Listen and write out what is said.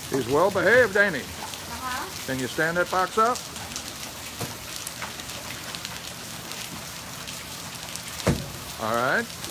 He's well behaved, ain't he? Uh-huh. Can you stand that box up? All right.